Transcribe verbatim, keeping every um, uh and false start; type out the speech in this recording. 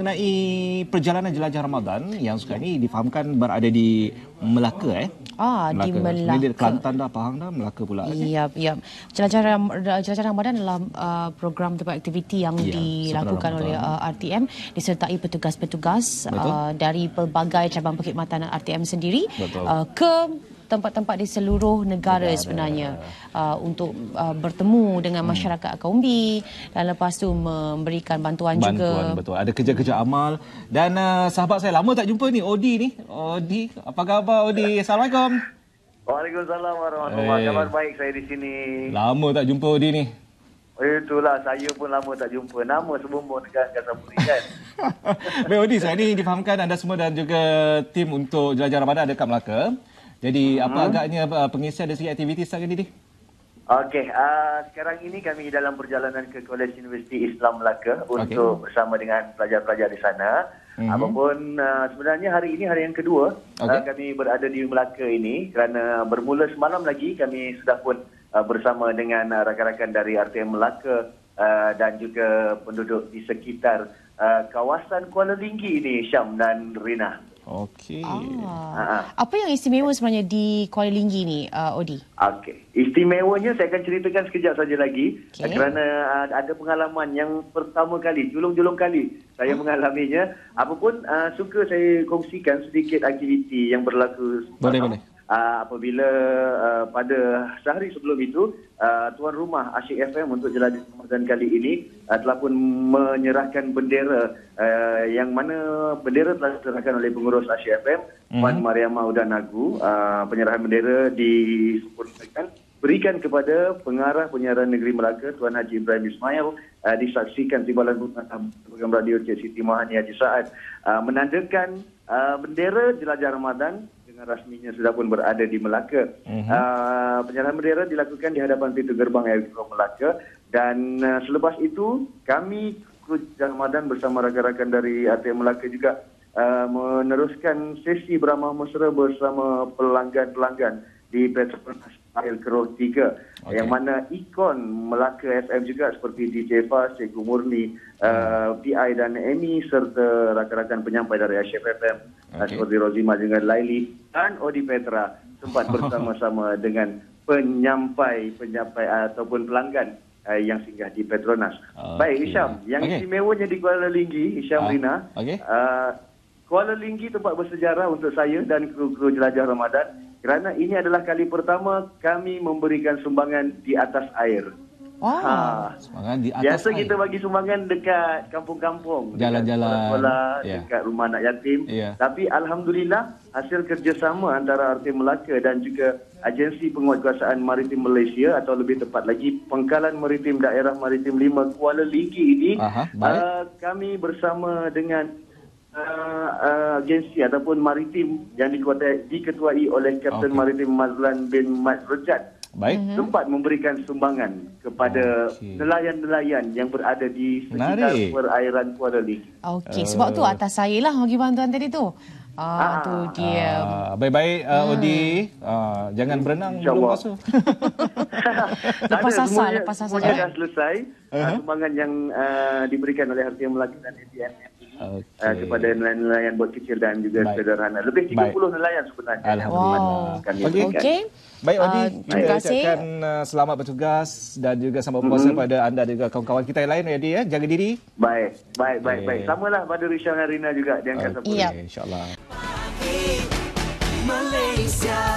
mengenai perjalanan jelajah Ramadan yang sekarang ini difahamkan berada di Melaka eh. Ah, Melaka. Di Melaka. Ini Kelantan dah, Pahang dah, Melaka pula. Ya, ya. Jelajah, jelajah Ramadan adalah uh, program tempat aktiviti yang ya, dilakukan oleh uh, R T M disertai petugas-petugas uh, dari pelbagai cabang perkhidmatan R T M sendiri uh, ke tempat-tempat di seluruh negara, negara. sebenarnya uh, untuk uh, bertemu dengan hmm. masyarakat Akaumbi dan lepas tu memberikan bantuan, bantuan juga. Betul. Ada kerja-kerja amal dan uh, sahabat saya lama tak jumpa ni, Odi ni. Odi, apa khabar Odi? Assalamualaikum. Waalaikumsalam warahmatullahi wabarakatuh. Kabar baik, saya di sini. Lama tak jumpa Odi ni. Itulah, saya pun lama tak jumpa. Nama sebumbung negara Kasaburi kan. Baik Odi, saya ni difahamkan anda semua dan juga tim untuk Jelajah Ramadan ada kat Melaka. Jadi hmm. apa agaknya uh, pengisian dari segi aktiviti sekarang ini? Okey, uh, sekarang ini kami dalam perjalanan ke Kolej Universiti Islam Melaka okay. untuk bersama dengan pelajar-pelajar di sana. Hmm. Apapun uh, sebenarnya hari ini hari yang kedua okay. uh, kami berada di Melaka ini kerana bermula semalam lagi kami sudah pun uh, bersama dengan uh, rakan-rakan dari R T M Melaka uh, dan juga penduduk di sekitar uh, kawasan Kuala Linggi ini, Syam dan Rina. Okey. Ah. Apa yang istimewa sebenarnya di Kuala Linggi ni, uh, Odi? Okey. Istimewanya saya akan ceritakan sekejap saja lagi okay. kerana uh, ada pengalaman yang pertama kali, julung-julung kali saya huh? mengalaminya. Apapun uh, suka saya kongsikan sedikit aktiviti yang berlaku. Boleh, boleh. Uh, apabila uh, pada sehari sebelum itu uh, tuan rumah Asyik F M untuk Jelajah Ramadan kali ini uh, telah pun menyerahkan bendera uh, yang mana bendera telah diserahkan oleh pengurus Asyik F M mm-hmm. Puan Mariamah Udanagu. Uh, penyerahan bendera disempurnakan berikan kepada pengarah penyiaran negeri Melaka Tuan Haji Ibrahim Ismail, uh, disaksikan timbalan program radio Cik Siti Mahani Haji Saad, uh, menandakan uh, bendera Jelajah Ramadan rasminya sudah pun berada di Melaka. Uh-huh. Uh, penyerahan bendera dilakukan di hadapan pintu gerbang Airport Melaka dan uh, selepas itu kami kru Ramadan bersama rakan-rakan dari R T M Melaka juga uh, meneruskan sesi beramah mesra bersama pelanggan-pelanggan di Petronas Air Keroh tiga okay. yang mana ikon Melaka F M juga seperti D J Fas, Cikgu Murni, uh, P I dan Amy serta rakan-rakan penyampai dari Asyik F M okay. seperti Rozima dengan Laili dan Odi Petra sempat bersama-sama dengan penyampai-penyampai ataupun pelanggan uh, yang singgah di Petronas. Okay. Baik Hisham, yang okay. istimewanya di Kuala Linggi, Hisham uh, Rina, okay. uh, Kuala Linggi tempat bersejarah untuk saya dan kru-kru Jelajah Ramadan kerana ini adalah kali pertama kami memberikan sumbangan di atas air. Wow. Ha. Sumbangan di atas Biasa air. kita bagi sumbangan dekat kampung-kampung, jalan-jalan, sekolah, yeah. dekat rumah anak yatim. Yeah. Tapi alhamdulillah hasil kerjasama antara R T M Melaka dan juga Agensi Penguatkuasaan Maritim Malaysia atau lebih tepat lagi Pangkalan Maritim Daerah Maritim lima Kuala Linggi ini, Aha, uh, kami bersama dengan Uh, uh, agensi ataupun maritim yang diketuai, diketuai oleh Kapten okay. Maritim Mazlan bin Mat Rejat Baik. sempat memberikan sumbangan kepada okay. nelayan-nelayan yang berada di sekitar Menarik. perairan Kuala Linggi. Okey, uh. sebab tu atas saya lah bagi bantuan tadi tu. Ah, ah, tu dia. Ah, baik-baik uh, hmm. Odi, uh, jangan berenang belum basuh. lepas asal, lepas asal. Semuanya dah selesai. Uh-huh. Uh, sumbangan yang uh, diberikan oleh R T M Melaka dan A T M F okay. uh, kepada nelayan-nelayan bot kecil dan juga baik. sederhana. Lebih tiga puluh baik. nelayan sebenarnya. Alhamdulillah. Wow. Okey. Okay. Baik Odi, uh, terima kasih. Ucapkan uh, selamat bertugas dan juga selamat berpuasa mm-hmm. pada anda dan juga kawan-kawan kita yang lain Odi ya. Jaga diri. Baik, baik, baik, okay. baik. Samalah pada Risham dan Rina juga di Angkasa Pura. Okey, insya-Allah. Malaysia.